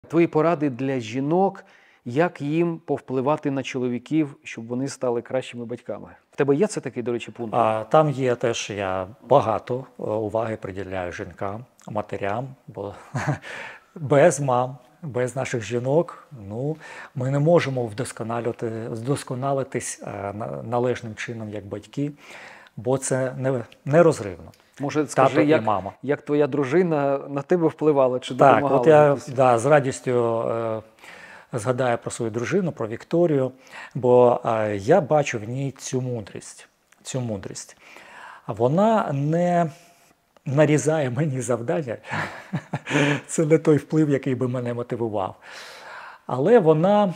Твої поради для жінок, як їм повпливати на чоловіків, щоб вони стали кращими батьками. В тебе є це такий, до речі, пункт? Там є теж, я багато уваги приділяю жінкам, матерям, бо без мам, без наших жінок, ми не можемо вдосконалитись належним чином як батьки, бо це нерозривно. Може, скажи, як твоя дружина на тебе впливала, чи допомагала? Так, от я з радістю згадаю про свою дружину, про Вікторію, бо я бачу в ній цю мудрість. Вона не нарізає мені завдання, це не той вплив, який би мене мотивував. Але вона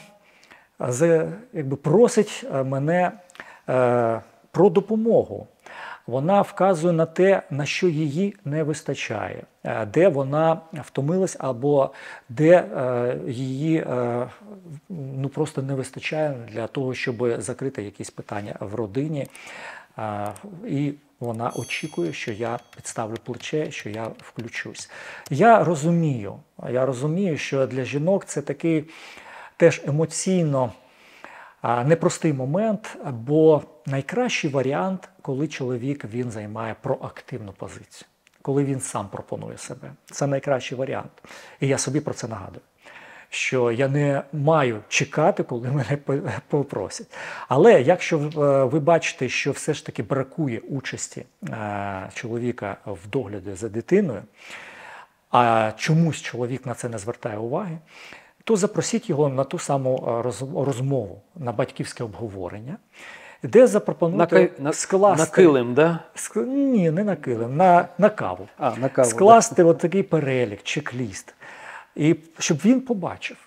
просить мене про допомогу. Вона вказує на те, на що її не вистачає, де вона втомилась або де її просто не вистачає для того, щоб закрити якісь питання в родині. І вона очікує, що я підставлю плече, що я включусь. Я розумію, що для жінок це такий теж емоційно непростий момент, бо найкращий варіант, коли чоловік він займає проактивну позицію, коли він сам пропонує себе. Це найкращий варіант. І я собі про це нагадую, що я не маю чекати, коли мене попросять. Але якщо ви бачите, що все ж таки бракує участі чоловіка в догляді за дитиною, а чомусь чоловік на це не звертає уваги, то запросіть його на ту саму розмову, на батьківське обговорення, де запропонуєте скласти... На килим, да? Ні, не на килим, на каву. На каву. Скласти от такий перелік, чек-ліст. І щоб він побачив.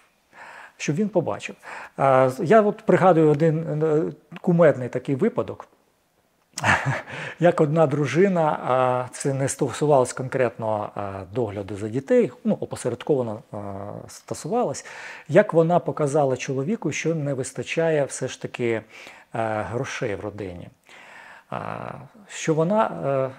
Я от пригадую один кумедний такий випадок, як одна дружина, це не стосувалось конкретно догляду за дітей, опосередковано стосувалось, як вона показала чоловіку, що не вистачає все ж таки грошей в родині. Що вона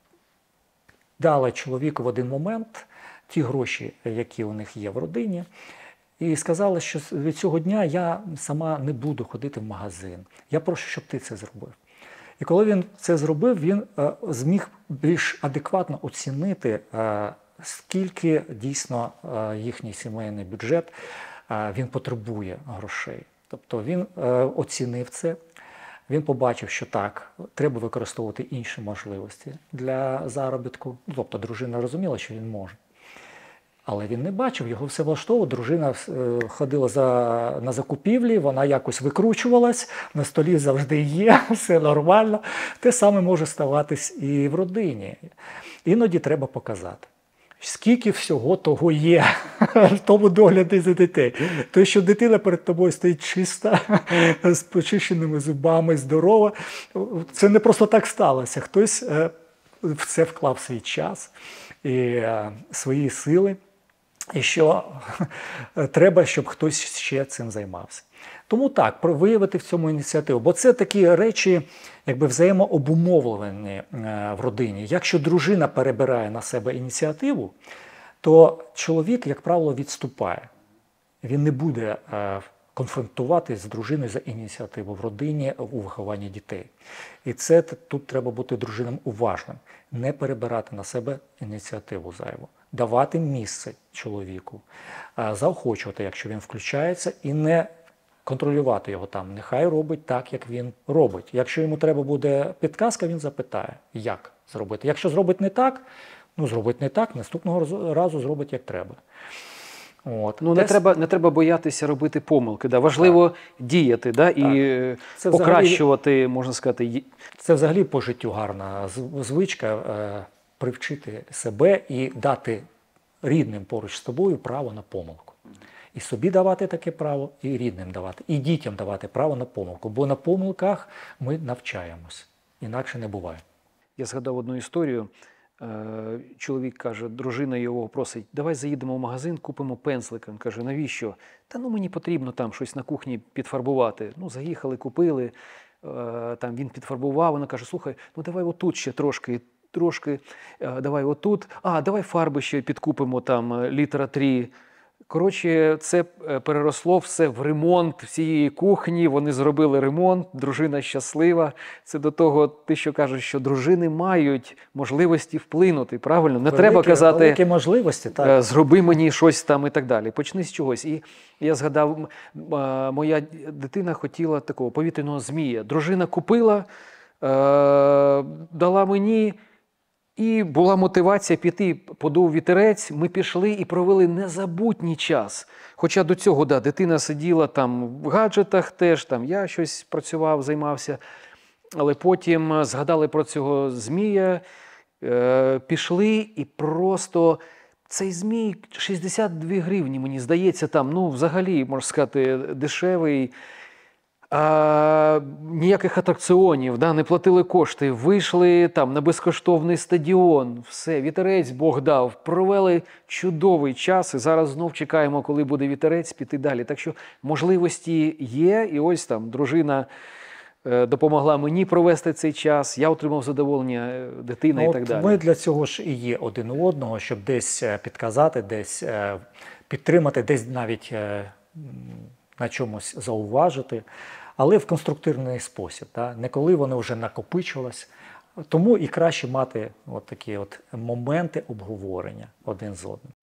дала чоловіку в один момент ті гроші, які у них є в родині, і сказала, що від цього дня я сама не буду ходити в магазин. Я прошу, щоб ти це зробив. І коли він це зробив, він зміг більш адекватно оцінити, скільки дійсно їхній сімейний бюджет він потребує грошей. Тобто він оцінив це, він побачив, що так, треба використовувати інші можливості для заробітку. Тобто дружина розуміла, що він може. Але він не бачив, його все влаштовувало, дружина ходила на закупівлі, вона якось викручувалась, на столі завжди є, все нормально. Те саме може ставатись і в родині. Іноді треба показати, скільки всього того є в тому догляді за дітей. Те, що дитина перед тобою стоїть чиста, з почищеними зубами, здорова, це не просто так сталося. Хтось в це вклав свій час і свої сили. І що треба, щоб хтось ще цим займався. Тому так, виявити в цьому ініціативу. Бо це такі речі, взаємообумовлені в родині. Якщо дружина перебирає на себе ініціативу, то чоловік, як правило, відступає. Він не буде конфронтуватись з дружиною за ініціативу в родині, у вихованні дітей. І це тут треба бути дружинам уважним. Не перебирати на себе ініціативу зайву. Давати місце чоловіку, заохочувати, якщо він включається, і не контролювати його там. Нехай робить так, як він робить. Якщо йому треба буде підказка, він запитає, як зробити. Якщо зробить не так, зробить не так, наступного разу зробить як треба. Не треба боятися робити помилки. Да? Важливо діяти, да? І покращувати, можна сказати. Це взагалі по життю гарна звичка привчити себе і дати рідним поруч з тобою право на помилку. І собі давати таке право, і рідним давати, і дітям давати право на помилку. Бо на помилках ми навчаємось. Інакше не буває. Я згадав одну історію. Чоловік каже, дружина його просить, давай заїдемо в магазин, купимо пензлика. Він каже, навіщо? Та мені потрібно там щось на кухні підфарбувати. Заїхали, купили, там він підфарбував, вона каже, слухай, давай отут ще трошки, давай отут, давай фарби ще підкупимо, там, літра 3. Коротше, це переросло все в ремонт всієї кухні, вони зробили ремонт, дружина щаслива. Це до того, ти що кажеш, що дружини мають можливості вплинути, правильно? Не треба казати, великі можливості, так. зроби мені щось там і так далі. Почни з чогось. І я згадав, моя дитина хотіла такого повітряного змія. Дружина купила, дала мені, і була мотивація піти, подув вітерець, ми пішли і провели незабутній час. Хоча до цього, да, дитина сиділа там в гаджетах теж, там я щось працював, займався, але потім згадали про цього змія, пішли і просто цей змій 62 гривні, мені здається, там, ну, взагалі, можна сказати, дешевий. Ніяких атракціонів, да, не платили кошти, вийшли там на безкоштовний стадіон, все, вітерець Бог дав, провели чудовий час і зараз знов чекаємо, коли буде вітерець, піти далі. Так що можливості є, і ось там дружина допомогла мені провести цей час, я отримав задоволення, дитина і так далі. Ми для цього ж і є один у одного, щоб десь підказати, десь підтримати, десь навіть на чомусь зауважити, але в конструктивний спосіб, да? Не коли вони вже накопичились. Тому і краще мати от такі от моменти обговорення один з одним.